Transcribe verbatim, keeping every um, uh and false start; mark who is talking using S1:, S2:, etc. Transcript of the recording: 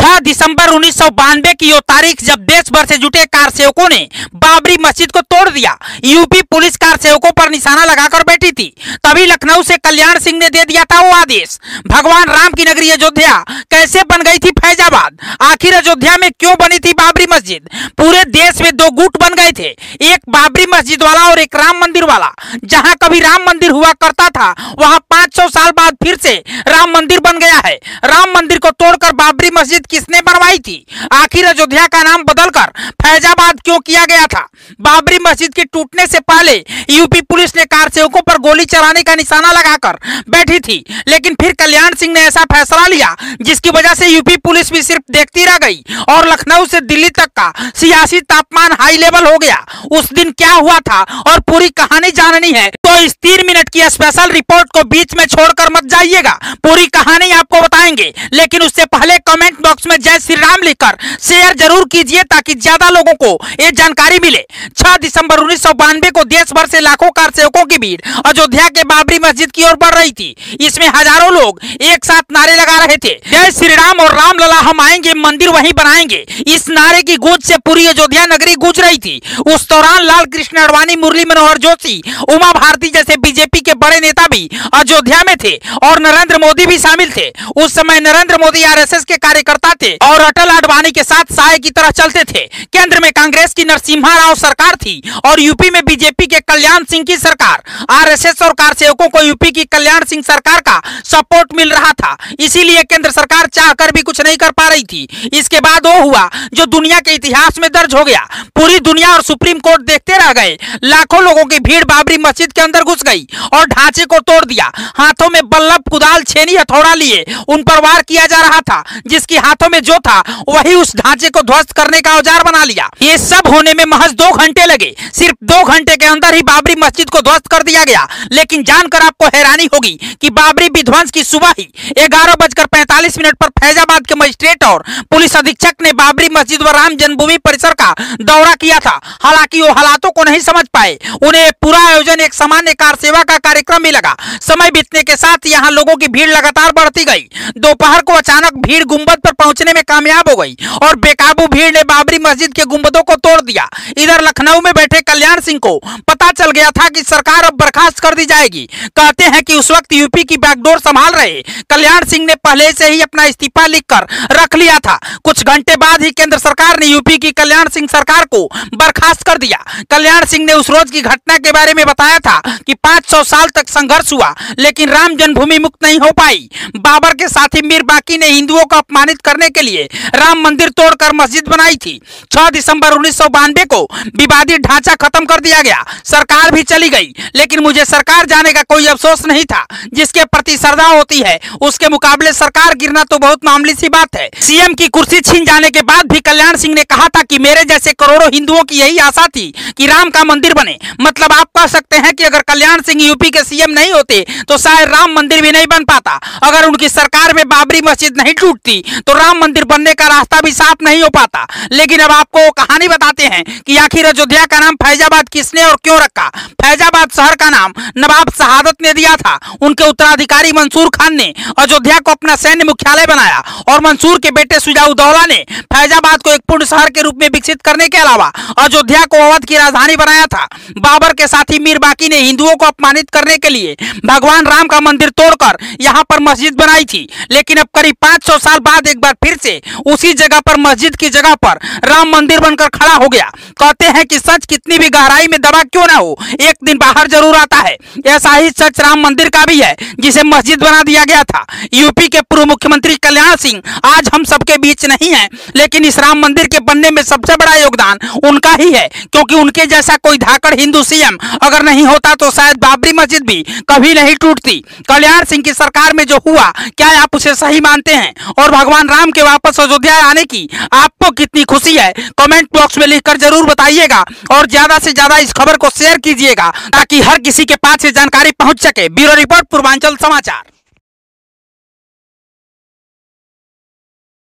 S1: छह दिसंबर उन्नीस सौ बानवे की वो तारीख जब देश भर से जुटे कार सेवकों ने बाबरी मस्जिद को तोड़ दिया। यूपी पुलिस कार सेवकों पर निशाना लगाकर बैठी थी। तभी लखनऊ से कल्याण सिंह ने दे दिया था वो आदेश। भगवान राम की नगरी अयोध्या कैसे बन गई थी फैजाबाद? आखिर अयोध्या में क्यों बनी थी बाबरी मस्जिद? पूरे देश में दो गुट बन गए थे, एक बाबरी मस्जिद वाला और एक राम मंदिर वाला। जहां कभी राम मंदिर हुआ करता था वहां पाँच सौ साल बाद फिर से राम मंदिर बन गया है। राम मंदिर को तोड़कर बाबरी मस्जिद किसने बनवाई थी? आखिर अयोध्या का नाम बदलकर फैजाबाद क्यों किया गया था? बाबरी मस्जिद के टूटने से पहले यूपी पुलिस ने कार सेवकों पर गोली चलाने का निशाना लगाकर बैठी थी, लेकिन फिर कल्याण सिंह ने ऐसा फैसला लिया जिसकी वजह से यूपी पुलिस भी सिर्फ देखती रह गई और लखनऊ से दिल्ली तक का सियासी तापमान हाई लेवल हो गया। उस दिन क्या हुआ था और पूरी कहानी जाननी है तो इस तीन मिनट की स्पेशल रिपोर्ट को बीच में छोड़कर मत जाइएगा, पूरी कहानी आपको बताएंगे। लेकिन उससे पहले कमेंट बॉक्स में जय श्री राम लिखकर शेयर जरूर कीजिए ताकि ज्यादा लोगों को ये जानकारी मिले। छह दिसंबर उन्नीस सौ बानवे को देश भर से लाखों कार सेवकों की भीड़ अयोध्या के बाबरी मस्जिद की ओर बढ़ रही थी। इसमें हजारों लोग एक साथ नारे लगा रहे थे, जय श्री राम और राम लला हम आएंगे, मंदिर वहीं बनाएंगे। इस नारे की गूंज से पूरी अयोध्या नगरी गूंज रही थी। उस दौरान लाल कृष्ण आडवाणी, मुरली मनोहर जोशी, उमा भारती जैसे बीजेपी के बड़े नेता भी अयोध्या में थे और नरेंद्र मोदी भी शामिल थे। उस समय नरेंद्र मोदी आरएसएस के कार्यकर्ता थे और अटल आडवाणी के साथ साए की तरह चलते थे। केंद्र में कांग्रेस की नरसिम्हा राव सरकार थी और यूपी में बीजेपी के कल्याण सिंह की सरकार। आरएसएस और कार सेवकों को यूपी की कल्याण सिंह सरकार का सपोर्ट मिल रहा था, इसीलिए केंद्र सरकार चाहकर भी कुछ नहीं कर पा रही थी। इसके बाद वो हुआ जो दुनिया के इतिहास में दर्ज हो गया। पूरी दुनिया और सुप्रीम कोर्ट देखते रह गए। लाखों लोगों की भीड़ बाबरी मस्जिद के अंदर घुस गई और ढांचे को तोड़ दिया। हाथों में बल्लभ, कुदाल, छेनी, हथौड़ा लिए उन पर वार किया जा रहा था। जिसके हाथों में जो था वही उस ढांचे को ध्वस्त करने का औजार बना लिया। ये सब होने में महज दो घंटे लगे। सिर्फ दो घंटे के अंदर ही बाबरी मस्जिद को ध्वस्त कर दिया गया। लेकिन जानकर आपको हैरानी होगी कि बाबरी विध्वंस की सुबह ही ग्यारह बजकर पैंतालीस मिनट पर फैजाबाद के मजिस्ट्रेट और पुलिस अधीक्षक ने बाबरी मस्जिद व राम जन्मभूमि परिसर का दौरा किया था। हालांकि वो हालातों को नहीं समझ पाए। उन्हें पूरा आयोजन एक सामान्य कार सेवा का कार्यक्रम भी लगा। समय बीतने के साथ यहाँ लोगों की भीड़ लगातार बढ़ती गई। दोपहर को अचानक भीड़ गुंबद पर पहुंचने में कामयाब हो गई और बेकाबू भीड़ ने बाबरी मस्जिद के गुंबदों को तोड़ दिया। इधर लखनऊ में बैठे कल्याण सिंह को पता चल गया था कि सरकार अब बर्खास्त कर दी जाएगी। कहते हैं कि उस वक्त यूपी की बैकडोर संभाल रहे कल्याण सिंह ने पहले से ही अपना इस्तीफा लिखकर रख लिया था। कुछ घंटे बाद ही केंद्र सरकार ने यूपी की कल्याण सिंह सरकार को बर्खास्त कर दिया। कल्याण सिंह ने उस रोज की घटना के बारे में बताया था कि पाँच सौ साल तक संघर्ष हुआ लेकिन राम जन्मभूमि मुक्त नहीं हो पाई। बाबर के साथी मीर बाकी ने हिंदुओं को अपमानित करने के लिए राम मंदिर तोड़कर मस्जिद बनाई थी। छह दिसंबर उन्नीस सौ बानवे को विवादित ढांचा खत्म कर दिया गया। सरकार भी चली गई लेकिन मुझे सरकार जाने का कोई अफसोस नहीं था। जिसके प्रति श्रद्धा होती है उसके मुकाबले सरकार गिरना तो बहुत मामूली सी बात है। सीएम की कुर्सी छीन जाने के बाद भी कल्याण सिंह ने कहा था कि मेरे जैसे करोड़ों हिंदुओं की यही आशा थी कि राम का मंदिर बने। मतलब आप कह सकते हैं कि अगर कल्याण सिंह यूपी के सीएम नहीं होते तो शायद राम मंदिर भी नहीं बन पाता। अगर उनकी सरकार में बाबरी मस्जिद नहीं टूटती तो राम मंदिर बनने का रास्ता भी साफ नहीं हो पाता। लेकिन अब आपको कहानी बताते हैं कि आखिर अयोध्या का नाम फैजाबाद किसने और क्यों रखा। फैजाबाद शहर का नाम नवाब शहादत ने दिया था। उनके उत्तराधिकारी मंसूर खान ने अयोध्या को अपना सैन्य मुख्यालय बनाया और मंसूर के बेटे सुजाउद्दौला ने फैजाबाद को एक पूर्ण शहर के रूप में विकसित करने के अलावा अयोध्या को अवध की राजधानी बनाया था। बाबर के साथी मीर बाकी ने हिंदुओं को अपमानित करने के लिए भगवान राम का मंदिर तोड़कर यहाँ पर मस्जिद बनाई थी। लेकिन अब करीब पाँच सौ साल बाद एक बार फिर से उसी जगह पर मस्जिद की जगह पर राम मंदिर बनकर खड़ा हो गया। कहते हैं कि सच कितनी भी गहराई में दबा क्यों ना हो एक दिन बाहर जरूर आता है। ऐसा ही सच राम मंदिर का भी है जिसे मस्जिद बना दिया गया था। यूपी के पूर्व मुख्यमंत्री कल्याण सिंह आज हम सबके बीच नहीं है, लेकिन इस राम मंदिर के बनने में सबसे बड़ा योगदान उनका ही है, क्योंकि उनके जैसा कोई धाकड़ हिंदू सीएम अगर नहीं होता तो शायद बाबरी मस्जिद भी कभी नहीं टूटती। कल्याण सिंह की सरकार में जो हुआ क्या आप उसे सही मानते हैं और भगवान राम के वापस अयोध्या आने की आपको कितनी खुशी है? कमेंट बॉक्स में लिखकर जरूर बताइएगा और ज्यादा से ज्यादा इस खबर को शेयर कीजिएगा ताकि हर किसी के पास ये जानकारी पहुंच सके। ब्यूरो रिपोर्ट पूर्वांचल समाचार।